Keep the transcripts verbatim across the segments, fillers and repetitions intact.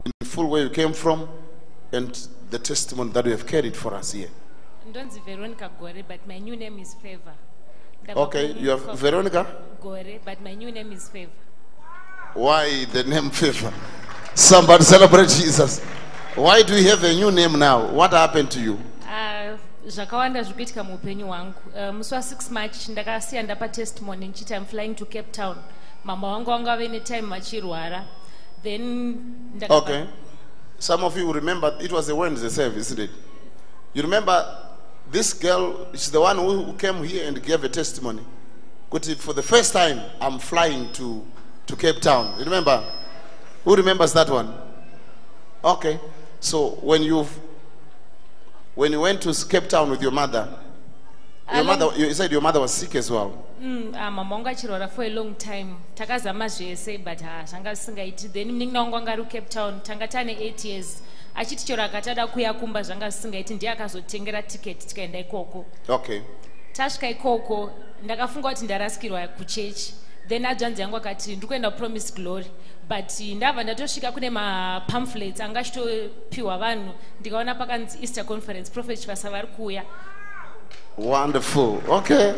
in full where you came from and the testimony that you have carried for us here. Ndonzi Veronica Gore, but my new name is Favor. Okay, you have Veronica Gore, but my new name is Favor. Why the name Favor? Somebody celebrate Jesus. Why do you have a new name now? What happened to you? Uh, zvakawanda zvikuitika muupenyu hwangu. Uh, musi wa six March ndakasiya ndapa testimony nchiti I'm flying to Cape Town. Mama wangu wanga ave netime vachirwara. Then ndakapa... Okay. Some of you remember it was a Wednesday service, isn't it? You remember this girl, she's the one who came here and gave a testimony. For the first time, I'm flying to, to Cape Town. You remember? Who remembers that one? Okay. So when you when you went to Cape Town with your mother, your mother, you said your mother was sick as well. Mm, uh, mama wangu achirwara for a long time. Takazama zvese but ha zvanga singaiti. Then mningi wangu anga ru Cape Town. Tanga tane eight years. Achiti chora katada kuya kumba zvanga singaiti ndiye akazotengera ticket tikaenda ikoko. Okay. Tasvika ikoko ndakafunga kuti ndarasikirwa kuchechi. Then ajanzi yangu akati ndikuenda Promise Glory. But ndava ndatosvika kune ma pamphlets anga chitopiwa vanhu ndikaona pakanzi Easter Conference Prophet Chivasa vari kuuya. Wonderful. Okay.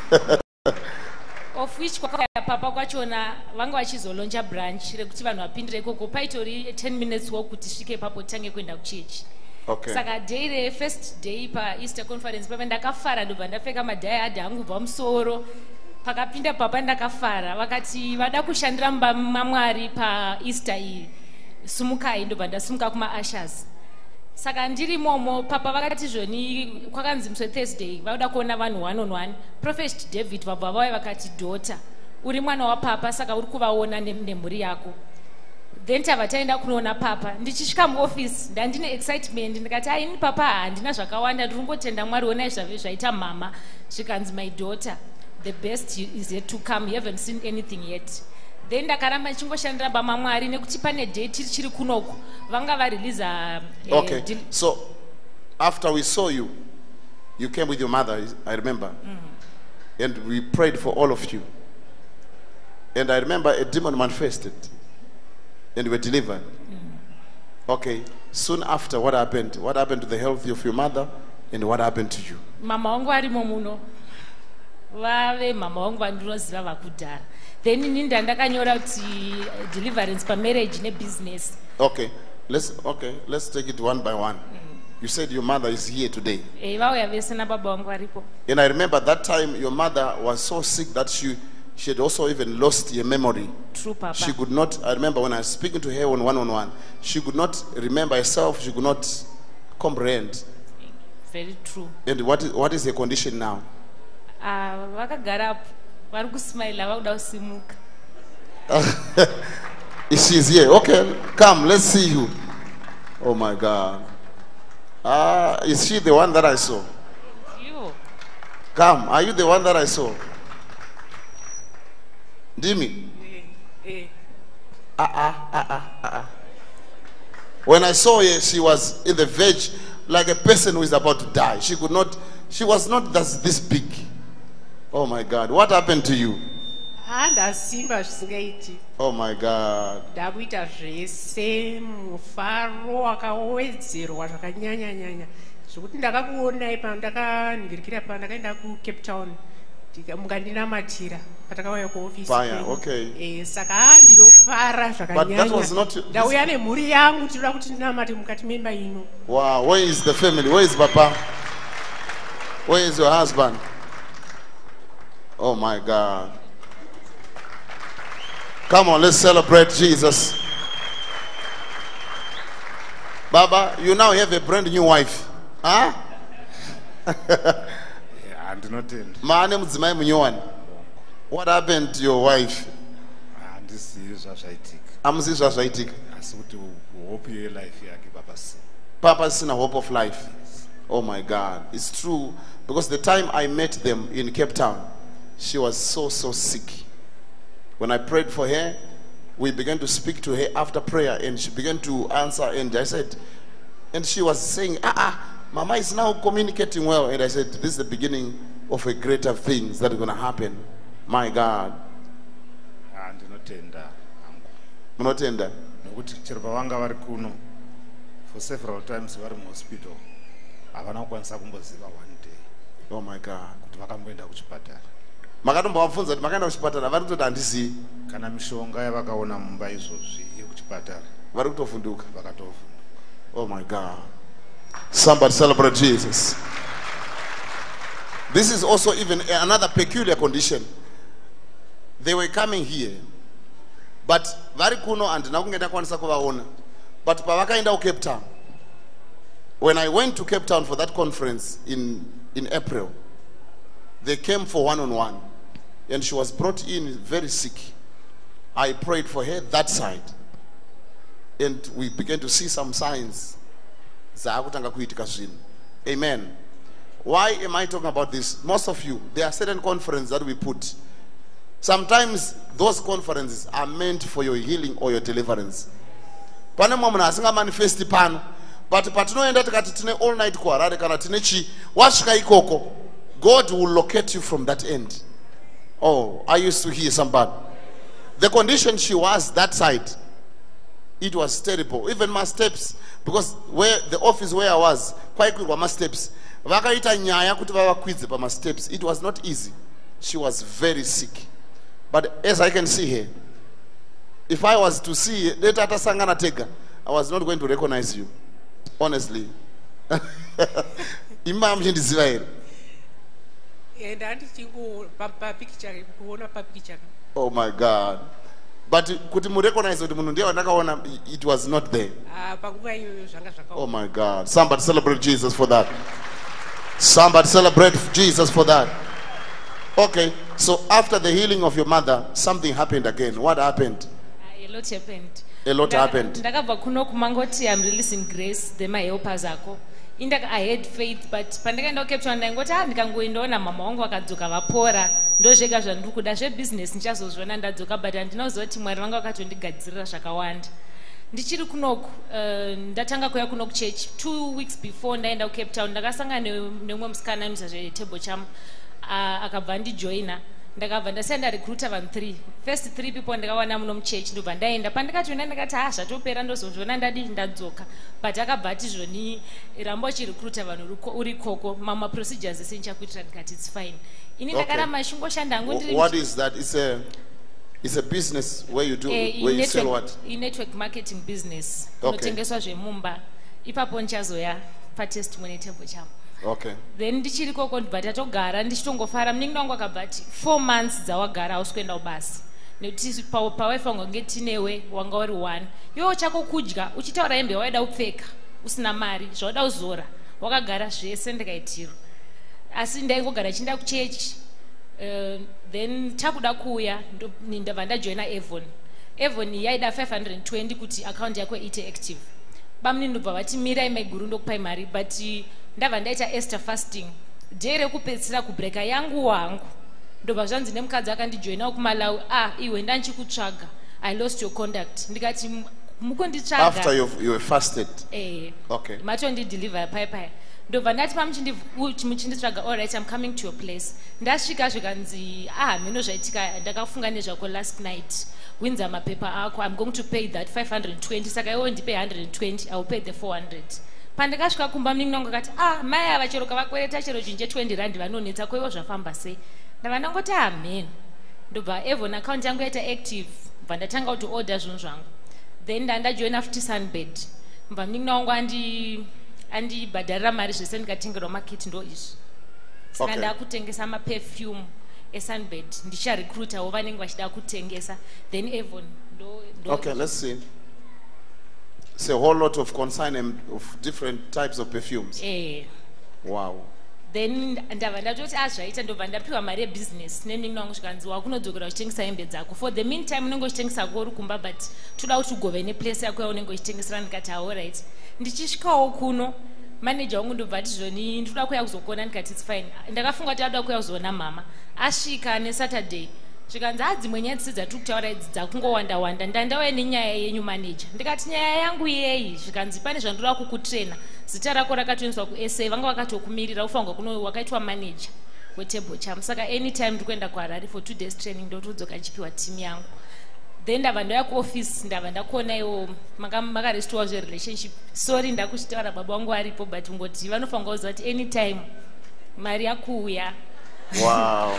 Of which kwakauya papa kwachona vanga vachizolonja branch rekuti vanhu vapindire ikoko paitori ten minutes walk kuti svike ipapo tange kuenda kuchechi. Okay. Saka day re first day pa Easter Conference papa ndakafara ndobva ndapfeka madhai adhi angu bva musoro. Pakapinda papa ndakafara vakati vada kushandira mumba maMwari pa Easter iyi sumukai ndobva ndasumuka kuma ushers. Saka ndiri momo papa vakati zvoni kwakanzi musi Thursday vauda kuona vanhu one on one. Prophet David vabva vauya vakati daughter uri mwana wapapa saka uri kuvaona nemhuri yako. Then tava taenda kunoona papa ndichisvika muoffice ndandine excitement ndikati haini papa handina zvakawanda ndiri kungotenda Mwari onai zvave zvaita mama zvikanzi my daughter the best is yet to come, you haven't seen anything yet. Then ndakaramba ndichingoshandira baba Mwari nekuti pane date chiri kunoku vanga va release. Okay. So after we saw you, you came with your mother, I remember. Mm-hmm. And we prayed for all of you. And I remember a demon manifested and you were delivered. Mm-hmm. Okay. Soon after, what happened? What happened to the health of your mother and what happened to you? Mama wangu arimo muno. Vave mama wangu vandinoziva vakudhara. Then ninda ndakanyora kuti deliverance pa marriage ne business. Okay. Let's okay, let's take it one by one. Mm. You said your mother is here today. Eh vauya vese na baba wangu aripo. And I remember that time your mother was so sick that she she had also even lost her memory. True, Papa. She could not, I remember when I was speaking to her on one on one, she could not remember herself, she could not comprehend. Very true. And what is what is her condition now? Ah, vakagara vari kusmile vakuda kusimuka. She's here. Okay, come, let's see you. Oh my God. Ah, uh, is she the one that I saw? You. Come, are you the one that I saw? Dimi? Ah, ah, ah, ah, ah. When I saw her, she was in the verge, like a person who is about to die. She could not, she was not this, this big. Oh my God, what happened to you? Oh my God. Ndakuita zvese mufaro wakawedzerwa zvakanyanya-nyanya zvokuti ndakakuonai pa ndakaningirikira pa ndakaenda ku Cape Town mukandinamatira patakauya kuofisi. Fire, okay. Eh, saka ndinofara zvakanyanya. Ndauya nemhuri yangu tinoda kuti ndinamate mukati memba ino. Wow, where is the family? Where is Papa? Where is your husband? Oh my God. Come on, let's celebrate Jesus. Baba, you now have a brand new wife. Huh? Yeah, I do not end. My name is my new one. What happened to your wife? And this is what I take. I'm this was I take. I saw to hope your life here, Papa's. Papa's in a hope of life. Oh my God. It's true. Because the time I met them in Cape Town, she was so, so sick. When I prayed for her, we began to speak to her after prayer and she began to answer and I said, and she was saying, ah, ah, Mama is now communicating well. And I said, this is the beginning of a greater things that are going to happen. My God. And not tender. Not tender. nokuti chero pavanga vari kuno for several times vari muhospital havana kukwanisa kumboziva one day. Oh my God. Kuti vakamboenda kuchipatara. Makatombovafunza kuti makaenda kuchipatara vari kutoti handizii. Kana mishonga yavakaona mumba izvozvi yekuchipatara vari kutovhunduka. Vakatovhunduka. Oh my God. Somebody celebrate Jesus. This is also even another peculiar condition. They were coming here, but vari kuno handina kunge ndakwanisa kuvaona. But pavakaenda kuCape Town, when I went to Cape Town for that conference in in April, they came for one-on-one, and she was brought in very sick. I prayed for her that side, and we began to see some signs. Amen. Why am I talking about this? Most of you, there are certain conferences that we put. Sometimes those conferences are meant for your healing or your deliverance. Pane mwana asinga manifesti pano, but patinoenda tikati tine all night kuharare kana tine chi wasvika ikoko, God will locate you from that end. Oh, I used to hear somebody. The condition she was that side, it was terrible. Even my steps, because where the office where I was, quite quick my steps. Vakaita nyaya kuti vavakwidze pa my steps. It was not easy. She was very sick. But as I can see her, if I was to see Tata Sangana Tega, I was not going to recognize you. Honestly. Imam Jindizivair. Oh my God. But could you recognize it was not there? Oh my God. Somebody celebrate Jesus for that. Somebody celebrate Jesus for that. Okay. So after the healing of your mother, something happened again. What happened? A lot happened. A lot happened. Ndakabva kuno kumangoti I'm releasing grace, the my helpers ako. Indaka I had faith, but pandakaenda kuCape Town ndangoti ah ndikangoendaona mama wangu akadzoka vapora ndozvega zvandiri kuda zvebusiness ndichazozviona ndadzoka, but handinoziva kuti Mwari vanga vakatondigadzirira zvakawanda. Ndichiri kunoku uh, ndatanga kuya kuno kuchurch two weeks before ndaenda kuCape Town ndakasangana nemumwe musikana anoita zvetable cham uh, akabva ndijoina. Ndakabva ndasiya ndarecruita vanhu three. First three people ndakawana muno muchechi ndobva ndaenda. Pandakatoenda ndakati ha zvatopera ndozozviona ndadi ndadzoka. But akabva ati zvoni ramba uchirecruita vanhu uri koko mama procedures ese ndichakuitira ndikati it's fine. Ini ndakaramba chingoshanda hangu ndiri. What is that? It's a it's a business where you do eh, where you sell what? In network marketing business. Okay. Kunotengeswa zvemumba. Ipapo ndichazoya pa testimony table chamo. Okay. Then ndichiri koko ndibva tatogara ndichitongofara muningi wangu akabva ati four months dzawagara hausi kuenda ubasi nekuti pawifi wangu nge tinewe wanga uri one iwewe chako kudya uchitaura hembe waida kupfeka usina mari zvauda kuzora wakagara zvese ndikaitirwa asi ndaingogara chienda kuchechi uh, then takuda kuuya ndabva ndajoina Avon. Avon yaida five hundred twenty kuti account yako iite active. Bamuni ndobva vati mirai maiguru ndokupai mari, but ndabva ndaita Esther fasting day rekupedzisira kubreka yangu wangu ndobva zvanzi nemukadzi akandijoinawo kuMalawi ah iwe ndanchikutsvaga I lost your contact ndikati mukonditsvaga after you you were fasted. Eh okay matondideliver pai pai ndobva ndati pamuchinditsvaga all right I'm coming to your place. Ndasvika zvikanzi ah mino zvaitika ndakafunga nezvako last night winza mapepa ako I'm going to pay that five hundred twenty saka iwe ndipe one hundred twenty I will pay the four hundred. Pandakasvika kumba muningi wangu akati ah mai ava chero kavakwereta chero chinje twenty rand vanonetsa kwaiwo zvafamba sei. Ndava ndangoti amen. Ndobva Avon account yangu yaita active bva ndatanga kuti order zvinhu zvangu. Then ndandajoina futi Sunbed. Mbva muningi wangu andi andibhadharira mari zvese ndikatengerwa makiti ndo izvi. Saka ndakutengesa maperfume eSunbed ndicharecruitawo vanenge vachida kutengesa. Then Avon ndo ndo okay let's see. It's a whole lot of consignment of different types of perfumes. Eh. Wow. Then ndava ndatoti azvaita ndobva ndapiwa mari yebusiness nemuningi wangu zvikanzi wakunodzokera uchitengesa hembe dzako. For the meantime unenge uchitengesa uri kumba, but toda kuti ugove neplace yako yaunenge uchitengesera. Ndikati all right. Ndichisvikawo kuno manager wangu ndobva ati zvoni ndoda kuya kuzokona. Ndikati it's fine. Ndakafunga kuti adoda kuya kuzoona mama. Asvika neSaturday zvikanzi adzimwe nyaya dzisi dzatiri kutaura idzi dzakungowanda wanda ndandauya nenyaya yenyu manager. Ndikati nyaya yangu yeyi zvikanzi pane zvandoda kukutraina zita rako rakatoendeswa kuSA vanga vakatokumirira ufanirwa kuno wakaitwa manager wetable cham. Saka anytime ndiri kuenda kuHarare for two days training ndotodzoka ndichipiwa team yangu. then ndabva ndoya kuoffice ndabva ndakuona iwo makarestore zverelationship. Sorry ndakuchitaura baba wangu aripo, but ngoti vanofanira kuziva kuti anytime mari yakuuya. Wow.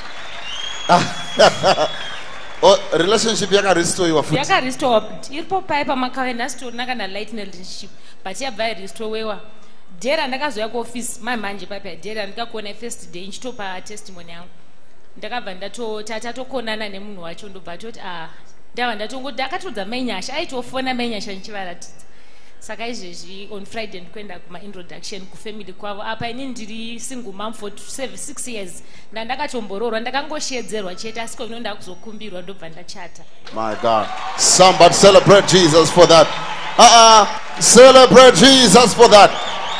Oh, relationship yakarestore futi. Yakarestore iripo pai pamakaenda sitorina kana light relationship, but yabva yarestorewewa. Dera ndakazoya kuoffice mamanje papa dera ndikakuona first day nchitopa testimony yangu. Ndakabva ndato tatatokonana nemunhu wacho ndobva toti ah ndava ndatongoti akatodza menyasha aitofona menyasha nchivaratidza. Saka izvezvi on Friday ndikwenda kuma introduction kufamily kwavo. Apa ini ndiri single mom for seven, six years. Ndandakatombororwa ndakangoshedzerwa chete asi ko ndinonda kuzokumbirwa ndobva ndachata. My God. Somebody celebrate Jesus for that. Uh-uh. Celebrate Jesus for that.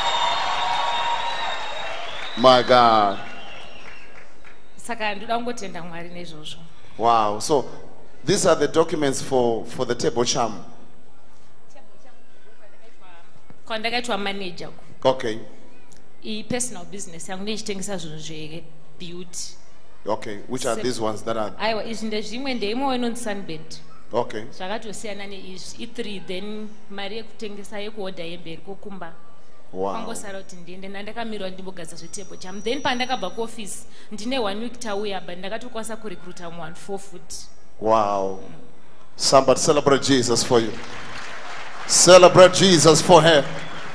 My God. Saka ndoda kungotenda Mwari nezvozvo. Wow. So these are the documents for for the table charm. Kwandakaitwa manager. Okay. I personal business yangu ndichitengesa zvinhu zve beauty. Okay. Which are these ones that are? Aiwa izvi ndezvimwe ndeimwe inonzi Sunbed. Okay. Zvakatosiyana neizvi i three, then mari yekutengesa yekuodha yemberi kokumba. Wow. Kwangosara kuti ndiende ndandakamirwa ndimbogadza zvetable cham. Then pandakabva kuoffice ndine one week tauya but ndakatokwanisa kurecruita one four foot. Wow. Somebody celebrate Jesus for you. Celebrate Jesus for her.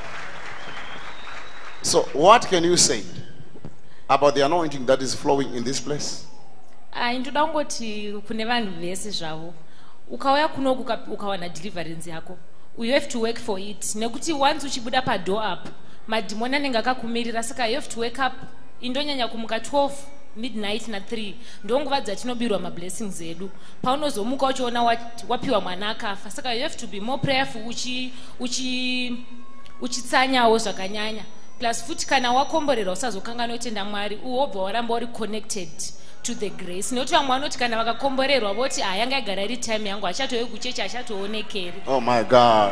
So what can you say about the anointing that is flowing in this place? Ah, ndoda kungoti kune vanhu vese zvavo. Ukauya kunoku ukawana deliverance yako. You have to work for it. Nekuti once uchibuda pa door up, madhimoni anenge akakumirira, saka you have to wake up. Indonyanya kumuka twelve midnight na three. Ndonguva dzatinobirwa mablessings edu. Paunozomuka uchiona wapiwa mwana akafa. Saka you have to be more prayerful uchi uchi uchitsanyawo zvakanyanya. Plus futi kana wakomborera usazokanganwa kutenda Mwari, uobva waramba uri connected to the grace. Noti vamwe vanoti kana vakakomborerwa voti ah yanga igara iri time yangu achatouye kuchechi achatoonekeri. Oh my God.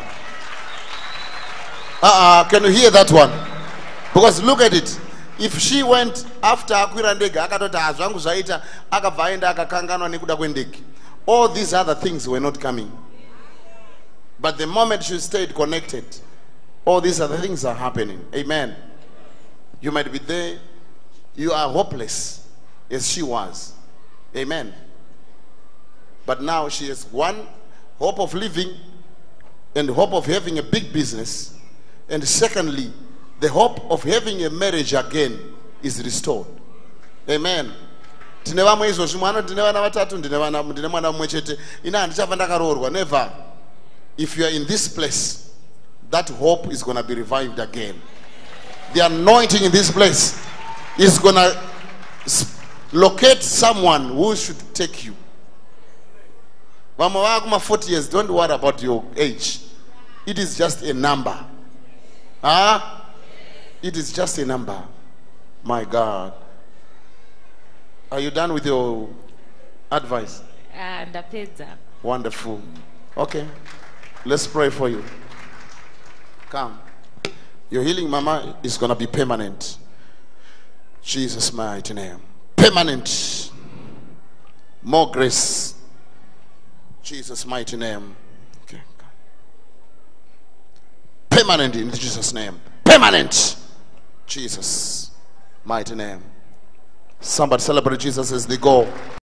Uh-uh, can you hear that one? Because look at it. If she went after akwira ndege akatoti hazvangu zvaita akabva aenda akakanganwa nekuda kwendege, all these other things were not coming. But the moment she stayed connected, all these other things are happening. Amen. You might be there, you are hopeless as she was. Amen. But now she has one hope of living and hope of having a big business, and secondly the hope of having a marriage again is restored. Amen. Tine vamwe izvozvi mwana ndine vana vatatu ndine vana ndine mwana mumwe chete ina handichafa ndakaroorwa. Never. If you are in this place, that hope is going to be revived again. The anointing in this place is going to locate someone who should take you. Vamwe vakuma forty years, don't worry about your age. It is just a number. Ah, it is just a number. My God. Are you done with your advice? Ah, ndapedza. Wonderful. Okay. Let's pray for you. Come. Your healing, Mama, is going to be permanent. Jesus' mighty name. Permanent. More grace. Jesus' mighty name. Okay. Permanent in Jesus' name. Permanent. Jesus' mighty name. Somebody celebrate Jesus as they go.